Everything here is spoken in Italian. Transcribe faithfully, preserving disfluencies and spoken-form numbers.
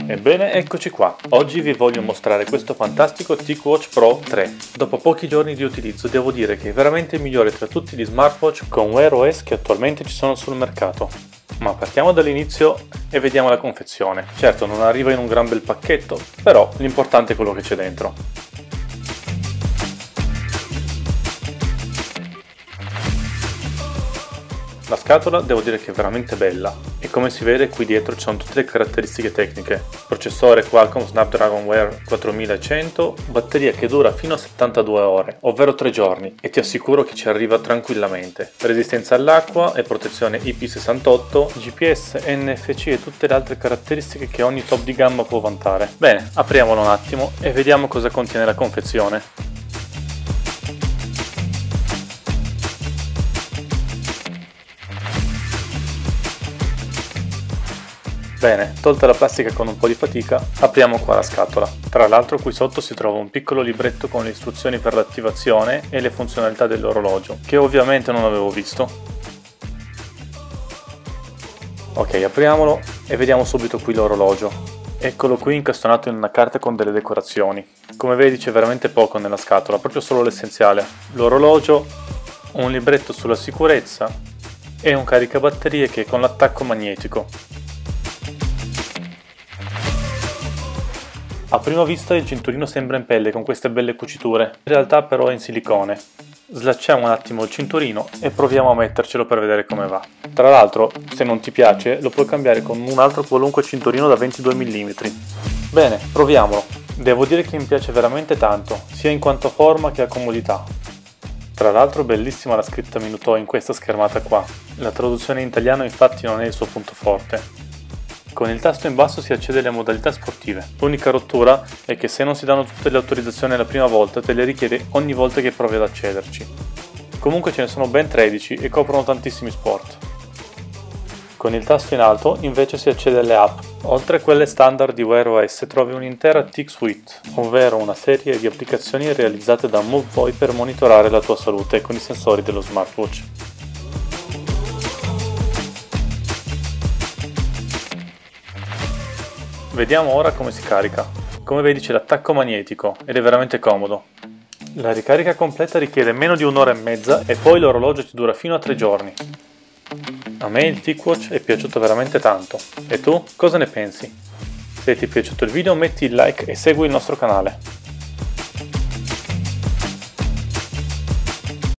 Ebbene, eccoci qua. Oggi vi voglio mostrare questo fantastico TicWatch Pro tre. Dopo pochi giorni di utilizzo devo dire che è veramente il migliore tra tutti gli smartwatch con Wear O S che attualmente ci sono sul mercato. Ma partiamo dall'inizio e vediamo la confezione. Certo, non arriva in un gran bel pacchetto, però l'importante è quello che c'è dentro. La scatola devo dire che è veramente bella e come si vede qui dietro ci sono tutte le caratteristiche tecniche. Processore Qualcomm Snapdragon Wear quattromilacento, batteria che dura fino a settantadue ore, ovvero tre giorni, e ti assicuro che ci arriva tranquillamente. Resistenza all'acqua e protezione I P sessantotto, G P S, N F C e tutte le altre caratteristiche che ogni top di gamma può vantare. Bene, apriamolo un attimo e vediamo cosa contiene la confezione. Bene, tolta la plastica con un po' di fatica, apriamo qua la scatola. Tra l'altro qui sotto si trova un piccolo libretto con le istruzioni per l'attivazione e le funzionalità dell'orologio, che ovviamente non avevo visto. Ok, apriamolo e vediamo subito qui l'orologio. Eccolo qui incastonato in una carta con delle decorazioni. Come vedi c'è veramente poco nella scatola, proprio solo l'essenziale. L'orologio, un libretto sulla sicurezza e un caricabatterie che è con l'attacco magnetico. A prima vista il cinturino sembra in pelle con queste belle cuciture, in realtà però è in silicone. Slacciamo un attimo il cinturino e proviamo a mettercelo per vedere come va. Tra l'altro, se non ti piace, lo puoi cambiare con un altro qualunque cinturino da ventidue millimetri. Bene, proviamolo. Devo dire che mi piace veramente tanto, sia in quanto a forma che a comodità. Tra l'altro bellissima la scritta Minuto in questa schermata qua. La traduzione in italiano infatti non è il suo punto forte. Con il tasto in basso si accede alle modalità sportive. L'unica rottura è che se non si danno tutte le autorizzazioni la prima volta te le richiede ogni volta che provi ad accederci. Comunque ce ne sono ben tredici e coprono tantissimi sport. Con il tasto in alto invece si accede alle app. Oltre a quelle standard di Wear O S trovi un'intera Tic Suite, ovvero una serie di applicazioni realizzate da MoveVoi per monitorare la tua salute con i sensori dello smartwatch. Vediamo ora come si carica. Come vedi c'è l'attacco magnetico ed è veramente comodo. La ricarica completa richiede meno di un'ora e mezza e poi l'orologio ti dura fino a tre giorni. A me il TicWatch è piaciuto veramente tanto. E tu cosa ne pensi? Se ti è piaciuto il video metti il like e segui il nostro canale.